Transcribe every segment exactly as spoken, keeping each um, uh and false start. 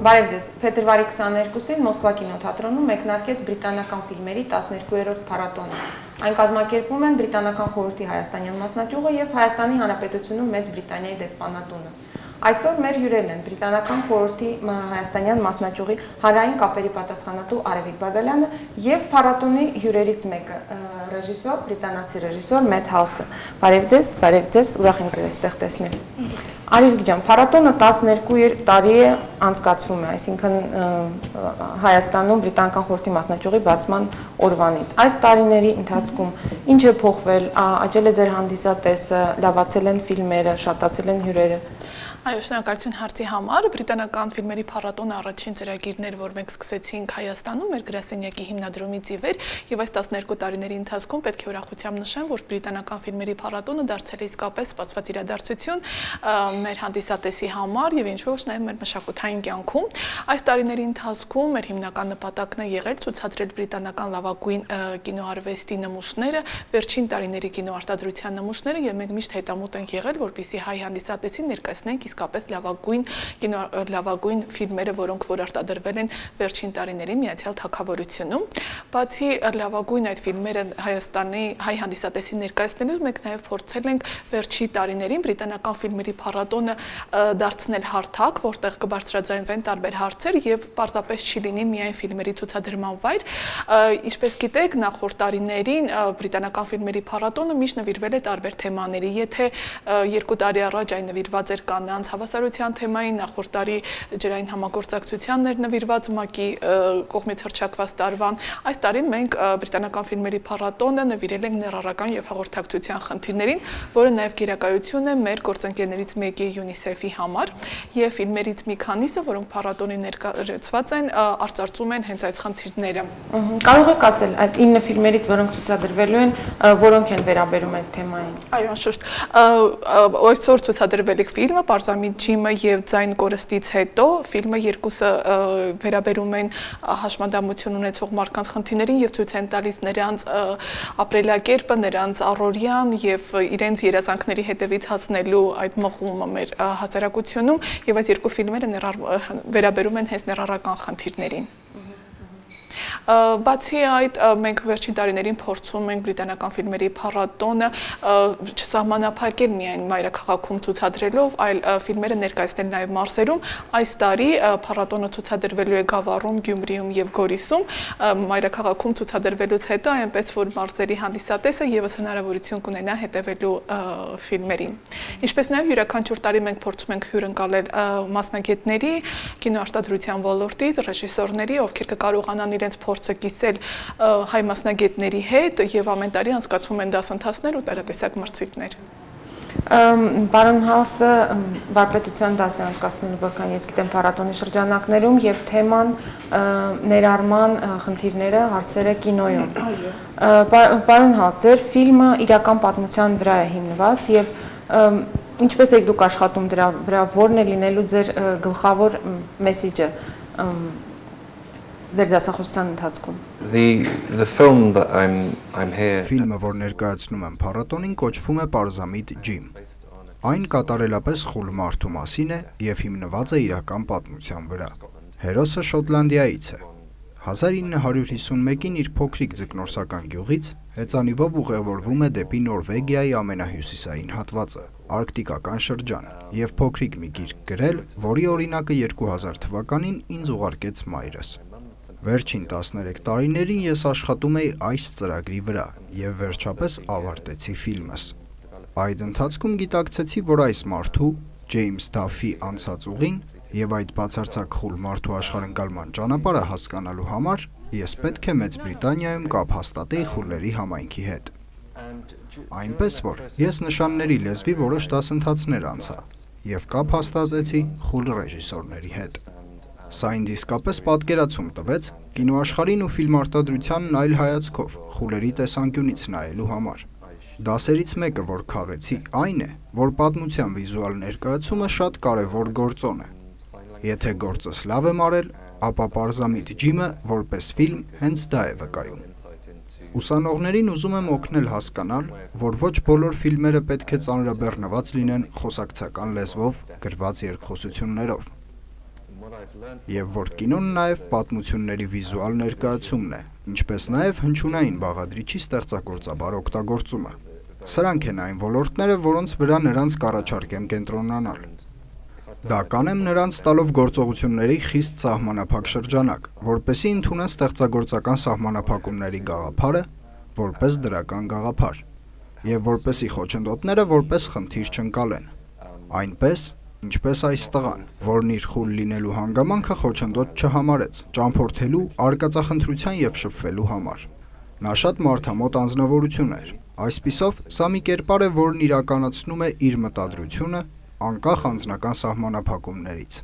Բարև ձեզ, փետրվարի քսաներկուսին Մոսկվա կինոթատրոնում մեկնարկեց բրիտանական ֆիլմերի տասներկուերորդ փառատոնը։ Այն կազմակերպում են Բրիտանական խորհրդի հայաստանյան մասնաճյուղը եւ Հայաստանի Հանրապետությունում Մեծ Բրիտանիայի դեսպանատունը։ Այսօր մեր հյուրերն են Բրիտանական խորհրդի հայաստանյան մասնաճյուղի հանրային կապերի պատասխանատու Արևիկ Բադալյանը եւ փառատոնի հյուրերից մեկը, ռեժիսոր, բրիտանացի ռեժիսոր Մեթ Հալսը։ Բարև ձեզ, բարև ձեզ, ուրախ ենք ձեզ այստեղ տեսնել։ Արևիկ ջան, փառատոնը տասներկու տարի է անցկացվում է, այսինքն Հայաստանում Բրիտանական խորհրդի մասնաճյուղի բացման օրվանից։ Այս տարիների ընթացքում ինչ է փոխվել, աճել է ձեր հանդիսատեսը, լավացել են ֆիլմերը, շատացել են հյուրերը։ Այո, շնորհակալություն հարցի համար։ Բրիտանական ֆիլմերի փառատոնը առաջին ծրագիրն էր, որ մենք սկսեցինք Հայաստանում մեր գրասենյակի հիմնադրումից ի վեր, եւ այս տասներկու տարիների ընթացքում պետք է ուրախությամբ նշեմ, որ Բրիտանական ֆիլմերի փառատոնը դարձել է իսկապես սպասված իրադարձություն մեր հանդիսատեսի համար եւ ինչ-որ նաեւ մեր մշակութային կյանքում։ Այս տարիների ընթացքում մեր հիմնական նպատակն է եղել ցուցադրել բրիտանական լավագույն կինոարվեստի նմուշները, վերջին տարիների կինոարտադրության նմուշները, եւ մենք միշտ հետամուտ ենք եղել, որպեսզի հայ հանդիսատեսին ներկայացնենք իսկապես լավագույն լավագույն ֆիլմերը, որոնք որ արտադրվել են վերջին տարիների Միացյալ Թագավորությունում։ Բացի լավագույն այդ ֆիլմերը Հայաստանի հայ հանդիսատեսին ներկայացնելուց, մենք նաև փորձել ենք վերջի տարիներին բրիտանական ֆիլմերի փառատոնը դարձնել հարթակ, որտեղ կբարձրաձայնվեն տարբեր հարցեր եւ պարզապես չի լինի միայն ֆիլմերի ցուցադրման վայր։ Ինչպես գիտեք, նախորդ տարիներին բրիտանական ֆիլմերի փառատոնը միշտ նվիրվել է տարբեր թեմաների։ Եթե երկու տարի առաջ այն նվիրված էր կանանց հավասարության թեմային, նախորդ տարի ջրային համագործակցությանն էր նվիրված ՄԱԿ-ի կողմից հռչակված տարվան, այս տարի մենք բրիտանական ֆիլմերի փառատոնը նվիրել ենք ներառական եւ հաղորդակցության խնդիրներին, որը նաեւ գերակայություն է մեր գործընկերներից մեկի ՅՈՒՆԻՍԵՖ-ի համար, եւ ֆիլմերից մի քանիսը, որոնք փառատոնին ներկայացված են, արծարծում են հենց այդ խնդիրները։ Կարող եք ասել այդ ինը ֆիլմերից, որոնք ցուցադրվելու են, որոնք են վերաբերում այդ թեմային։ Այո, անշուշտ։ Այսօր ցուցադրվելիք ֆիլմը Պարզամիտ ջիմը եւ Ձայն կորստից հետո ֆիլմը երկուսը վերաբերում են հաշմանդամություն ունեցող մարդկանց խնդիրներին եւ ցույց են տալիս նրանց ապրելակերպը, նրանց առօրյան եւ իրենց երազանքների հետևից հասնելու այդ մղումը մեր հասարակությունում եւ այդ երկու ֆիլմերը վերաբերում են հենց ներառական խնդիրներին։ Բացի այդ, մենք վերջին տարիներին փորձում ենք բրիտանական ֆիլմերի փառատոնը չսահմանափակել միայն մայրաքաղաքում ցուցադրելով, այլ ֆիլմերը ներկայացնել նաև մարզերում։ Այս տարի փառատոնը ցուցադրվելու է Գավառում, Գյումրիում եւ Գորիսում։ Մայրաքաղաքում ցուցադրվելուց հետո այնպես որ մարզերի հանդիսատեսը եւս հնարավորություն կունենա հետևելու ֆիլմերին։ Ինչպես նաև յուրաքանչյուր տարի մենք փորձում ենք հյուրընկալել մասնագետների, կինոարտադրության ոլորտից, ռեժիսորների, ովքեր կկարողանան իրենց փորձը կիսել հայ մասնագետների հետ եւ ամեն տարի անցկացվում են դասընթացներ ու տարատեսակ մրցույթներ։ Պարոն Հալսը վարպետության դաս է անցկացնել, որքան ես գիտեմ, փառատոնի շրջանակներում եւ թեման ներառման խնդիրները, հարցերը կինոյում։ Պարոն Հալս, ձեր ֆիլմը իրական պատմության վրա է հիմնված եւ ինչպես եք դուք աշխատում դրա վրա, որն է լինելու ձեր գլխավոր մեսիջը ձեր դասախոսության ընթացքում։ Ֆիլմը, որ ներկայացնում եմ փառատոնին, կոչվում է Պարզամիտ ջիմ։ Այն կատարելապես խուլ մարդու մասին է եւ հիմնված է իրական պատմության վրա։ Հերոսը Շոտլանդիայից է։ հազար ինը հարյուր հիսունմեկին իր փոքրիկ ձկնորսական գյուղից հեծանիվով ուղևորվում է դեպի Նորվեգիայի ամենահյուսիսային հատվածը, Արկտիկական շրջան, եւ փոքրիկ մի գիրք գրել, որի օրինակը երկու հազար թվականին ինձ ուղարկեց մայրս։ Վերջին տասներեք տարիներին ես աշխատում էի այս ծրագրի վրա եւ վերջապես ավարտեցի ֆիլմս։ Այդ ընթացքում գիտակցեցի, որ այս մարդու Ջեյմս Դաֆի անցած ուղին եւ այդ բացարձակ խուլ մարդու աշխարհընկալման ճանապարհը հասկանալու համար ես պետք է Մեծ Բրիտանիայում կապ հաստատեի խուլերի համայնքի հետ։ Այնպես որ ես նշանների լեզվի որոշ դասընթացներ անցա եւ կապ հաստատեցի խուլ ռեժիսորների հետ։ Սա ինձ իսկապես պատկերացում տվեց կինոաշխարհին ու ֆիլմարտադրությանն այլ հայացքով, խուլերի տեսանկյունից նայելու համար։ Դասերից մեկը, որ քաղեցի, այն է, որ պատմության վիզուալ ներկայացումը շատ կարևոր գործոն է։ Եթե գործս լավ եմ արել, ապա Պարզամիտ ջիմը որպես ֆիլմ հենց դա է վկայում։ Ուսանողներին ուզում եմ օգնել հասկանալ, որ ոչ բոլոր ֆիլմերը պետք է ծանրաբեռնված լինեն խոսակցական լեզվով գրված երկխոսություններով։ եւ որ կինոն նաեւ պատմությունների վիզուալ ներկայացումն է, ինչպես նաեւ հնչյունային բաղադրիչի ստեղծագործաբար օգտագործումը։ Սրանք են այն ոլորտները, որոնց վրա նրանց կառաջարկեմ կենտրոնանալ։ Դա կանեմ նրանց տալով գործողությունների խիստ սահմանափակ շրջանակ, որպեսզի ընդունեն ստեղծագործական սահմանափակումների գաղափարը որպես դրական գաղափար, եւ որպեսզի խոչընդոտները որպես խնդիր չընկալեն։ Այնպես, ինչպես այս տղան, որն իր խուլ լինելու հանգամանքը խոչընդոտ չհամարեց, ճամփորդելու, արկածախնդրության եւ շփվելու համար։ Նա շատ մարդամոտ անձնավորություն էր։ Այսպիսով, սա մի կերպար է, որն իրականացնում է իր մտադրությունը անկախ անձնական սահմանափակումներից։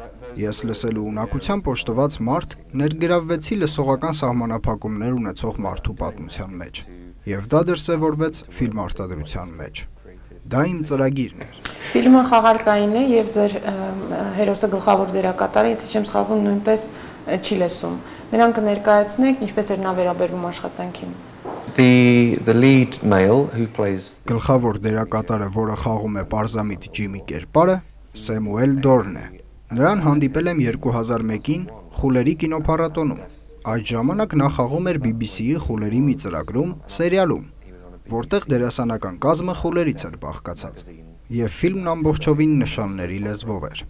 Ես լսելու ունակությամբ օժտված մարդ ներգրավվեցի լսողական սահմանափակումներ ունեցող մարդու պատմության մեջ, եւ դա դրսևորվեց ֆիլմարտադրության մեջ։ Դա իմ ծրագիրն էր։ Ֆիլմը խաղարկային է եւ ձեր հերոսը գլխավոր դերակատարը, եթե չեմ սխալվում, նույնպես չի լսում։ Նրան կներկայացնեք, ինչպես էր նա վերաբերվում աշխատանքին։ The the lead male who plays Գլխավոր դերակատարը, որը խաղում է պարզամիտ Ջիմի կերպարը, Սեմուել Դորն է։ Նրան հանդիպել եմ երկու հազար մեկին Խուլերի կինոփառատոնում։ Այդ ժամանակ նա խաղում էր B B C-ի Խուլերի մի ծրագրում, սերիալում, որտեղ դերասանական կազմը խուլերից էր բաղկացած, եւ ֆիլմն ամբողջովին նշանների լեզվով էր։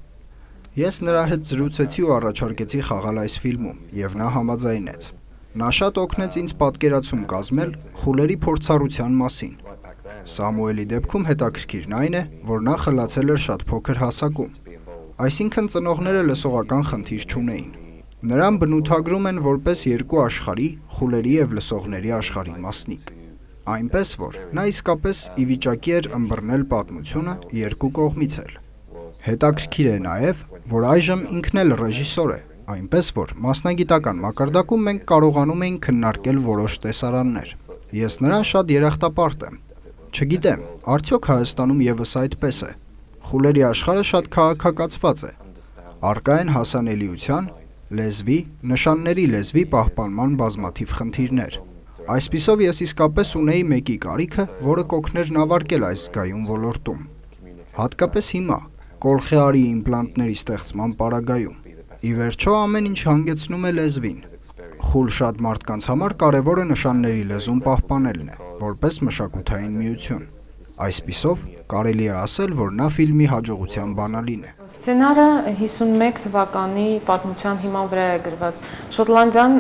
Ես նրա հետ զրուցեցի ու առաջարկեցի խաղալ այս ֆիլմում, եւ նա համաձայնեց։ Նա շատ օգնեց ինձ պատկերացում կազմել խուլերի փորձառության մասին։ Սամուելի դեպքում հետաքրքիրն այն է, որ նա խլացել էր շատ փոքր հասակում, այսինքն ծնողները լսողական խնդիր չունեին։ Նրան բնութագրում են որպես երկու աշխարհի, խուլերի եւ լսողների աշխարհի մասնիկ։ Այնպես որ նա իսկապես ի վիճակի էր ըմբռնել պատմությունը երկու կողմից էլ։ Հետաքրքիր է նաեւ, որ այժմ ինքն էլ ռեժիսոր է, այնպես որ մասնագիտական մակարդակում մենք կարողանում ենք քննարկել որոշ տեսարաններ։ Ես նրան շատ երախտապարտ եմ։ Չգիտեմ, արդյոք Հայաստանում եւս այդպես է։ Խուլերի աշխարհը շատ քաղաքակացված է։ Առկա են հասանելիության, լեզվի, նշանների լեզվի պահպանման բազմաթիվ խնդիրներ։ Այսպիսով ես իսկապես ունեի մեկի կարիքը, որը կօգներ նավարկել այս զգայուն ոլորտում։ Հատկապես հիմա, կոլխեարի իմպլանտների ստեղծման պարագայում։ Ի վերջո ամեն ինչ հանգեցնում է լեզվին։ Խուլ շատ մարդկանց համար կարևոր է նշանների լեզուն պահպանելն է, որպես մշակութային միություն։ Այսպիսով, կարելի է ասել, որ նա ֆիլմի հաջողության բանալին է։ Սցենարը հիսունմեկ թվականի պատմության հիման վրա է գրված։ Շոտլանդիան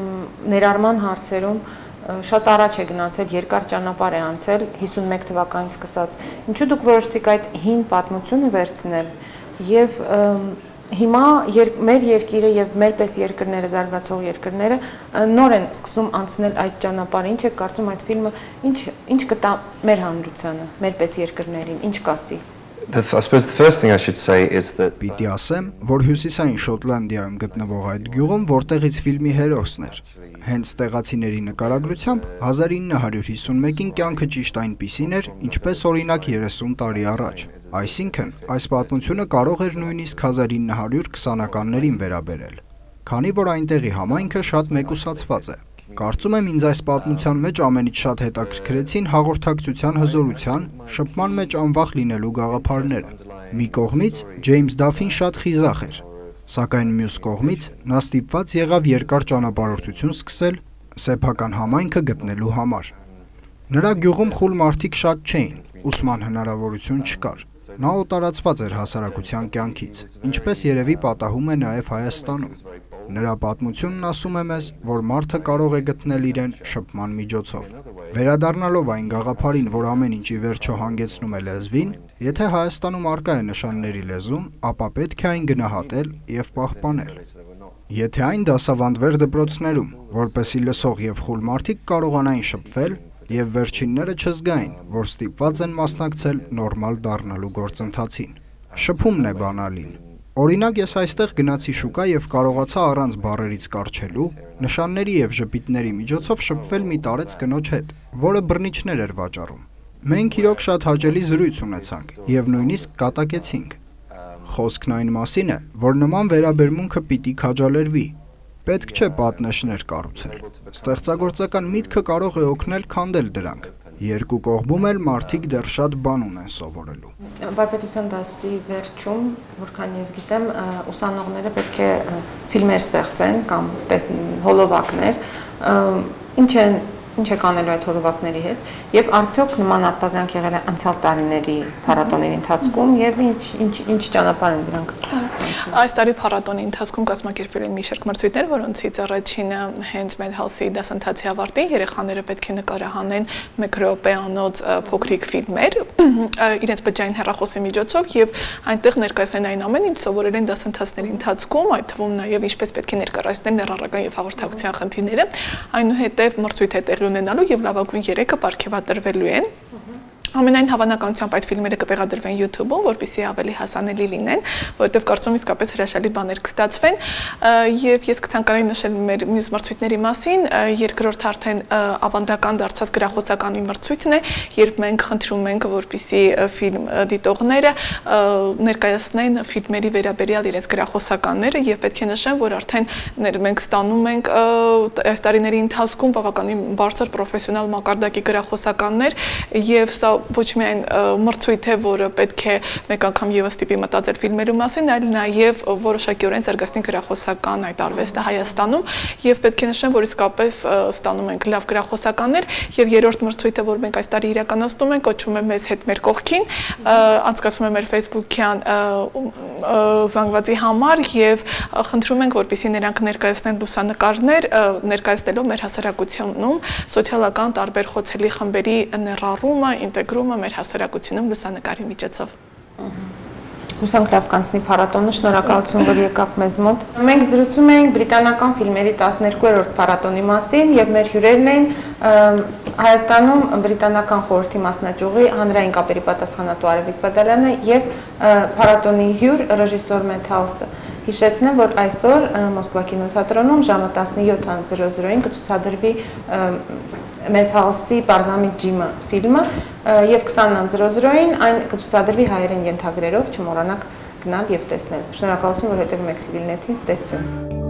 ներառման հարցերում շատ առաջ է գնացել, երկար ճանապարհ է անցել հիսունմեկ թվականից սկսած։ Ինչու դուք որոշեցիք այդ հին պատմությունը վերցնել եւ հիմա մեր երկիրը եւ մերպես երկրները, զարգացող երկրները նոր են սկսում անցնել այդ ճանապարհը։ Ինչ է կարծում այդ ֆիլմը, ինչ ինչ կտա մեր հանրությանը, մերպես երկրներին, ինչ կասի։ The, I suppose the first thing I should say is that Պիտի ասեմ, որ հյուսիսային Շոտլանդիայում գտնվող այդ գյուղում, որտեղից ֆիլմի հերոսն էր, հենց տեղացիների նկարագրությամբ հազար ինը հարյուր հիսունմեկին կյանքը ճիշտ այնպիսին էր, ինչպես օրինակ երեսուն տարի առաջ։ Այսինքն, այս պատմությունը կարող էր նույնիսկ հազար ինը հարյուր քսանականներին վերաբերել, քանի որ այնտեղի համայնքը շատ մեկուսացված է։ Կարծում եմ ինձ այս պատմության մեջ ամենից շատ հետաքրքրեցին հաղորդակցության հզորության, շփման մեջ անվախ լինելու գաղափարները։ Մի կողմից Ջեյմս Դաֆին շատ խիզախ էր, սակայն մյուս կողմից նա ստիպված եղավ երկար ճանապարհորդություն սկսել սեփական համայնքը գտնելու համար։ Նրա գյուղում խուլ մարդիկ շատ չէին, ուսման հնարավորություն չկար։ Նա օտարացված էր հասարակության կյանքից, ինչպես երևի պատահում է նաև Հայաստանում։ Նրա պատմությունն ասում է մեզ, որ մարդը կարող է գտնել իրեն շփման միջոցով։ Վերադառնալով այն գաղափարին, որ ամեն ինչ ի վերջո հանգեցնում է լեզվին, եթե Հայաստանում առկա է նշանների լեզուն, ապա պետք է այն գնահատել եւ պահպանել։ Եթե այն դասավանդվեր դպրոցներում, որպեսզի լսող եւ խուլ մարդիկ կարողանային շփվել եւ վերջինները չզգային, որ ստիպված են մասնակցել նորմալ դառնալու գործընթացին։ Շփումն է բանալին։ Օրինակ ես այստեղ գնացի շուկա եւ կարողացա առանց բառերից կարճելու, նշանների եւ ժպիտների միջոցով շփվել մի տարեց կնոջ հետ, որը բռնիչներ էր վաճառում։ Մենք իրոք շատ հաճելի զրույց ունեցանք եւ նույնիսկ կատակեցինք։ Խոսքն այն մասին է, որ նման վերաբերմունքը պիտի քաջալերվի։ Պետք չէ պատնեշներ կառուցել։ Ստեղծագործական միտքը կարող է օգնել քանդել դրանք Երկու կողմում էլ մարդիկ դեռ շատ բան ունեն սովորելու։ Վարպետության դասի վերջում, որքան ես գիտեմ, ուսանողները պետք է ֆիլմեր ստեղծեն կամ հոլովակներ, ինչ են Ինչ է կանելու այդ հոլովակների հետ եւ արդյոք նման արտադրանք եղել է անցյալ տարիների փառատոների ընթացքում եւ ինչ ինչ ինչ ճանապարհ են դրանք։ Այս տարի փառատոնի ընթացքում կազմակերպվել են մի շարք մրցույթներ, որոնցից առաջինը հենց Medhouse-ի դասընթացի ավարտին երեխաները պետք է նկարահանեն մեկ րոպեանոց փոքրիկ ֆիլմեր իրենց բջջային հեռախոսի միջոցով եւ այնտեղ ներկայացնեն այն ամեն ինչ սովորել են դասընթացների ընթացքում, այդ թվում նաեւ ինչպես պետք է ներկայացնել ներառական եւ հաղորդակցության խնդիրները, այնուհետեւ մրցույթ է ունենալու եւ լավագույն երեքը ապարգևատրվելու են։ Ամենայն հավանականությամբ այդ ֆիլմերը կտեղադրվեն YouTube-ում, որպեսզի ավելի հասանելի լինեն, որովհետև կարծում եմ իսկապես հրաշալի բաներ կստացվեն, եւ ես կցանկանայի նշել մեր մյուս մրցույթների մասին, երկրորդ արդեն ավանդական դարձած գրախոսականի մրցույթն է, երբ մենք խնդրում ենք, որպեսզի ֆիլմ դիտողները ներկայացնեն ֆիլմերի վերաբերյալ իրենց գրախոսականները եւ պետք է նշեմ, որ արդեն մենք ստանում ենք այս տարիների ընթացքում բավականին բարձր պրոֆեսիոնալ մակարդակի գրախոսականներ եւ սա ոչ միայն մրցույթ է, որը պետք է մեկ անգամ եւս տիպի մտածել ֆիլմերի մասին, այլ նաեւ որոշակիորեն զարգացնի գրախոսական այդ արվեստը Հայաստանում եւ պետք է նշեմ, որ իսկապես ստանում ենք լավ գրախոսականներ եւ երրորդ մրցույթը, որ մենք այս տարի իրականացնում ենք, կոչվում է Մեզ հետ մեր կողքին, անցկացվում է մեր Facebook-յան զանգվածի համար եւ խնդրում ենք, որպեսզի նրանք ներկայացնեն լուսանկարներ, ներկայացնելով մեր հասարակությունում սոցիալական տարբեր խոցելի խմբերի ներառումը, ինտեգրումը մեր հասարակությունում լուսանկարի միջոցով։ Հուսանք լավ կանցնի փառատոնը, շնորհակալություն, որ եկաք մեզ մոտ։ Մենք զրուցում էինք բրիտանական ֆիլմերի տասներկուերորդ փառատոնի մասին եւ մեր հյուրերն էին Հայաստանում բրիտանական խորհրդի մասնաճյուղի հանրային կապերի պատասխանատու Արևիկ Բադալյանը եւ փառատոնի հյուր ռեժիսոր Medhouse-ը։ Հիշեցնեմ, որ այսօր Մոսկվա կինոթատրոնում ժամը տասնյոթ կցուցադրվի Medhouse-ի Պարզամիտ Ջիմը ֆիլմը եւ քսանին այն կցուցադրվի հայերեն ենթագրերով, չմոռանաք գնալ եւ տեսնել։ Շնորհակալություն, որ հետեւում եք Civilnet-ին, տեսություն։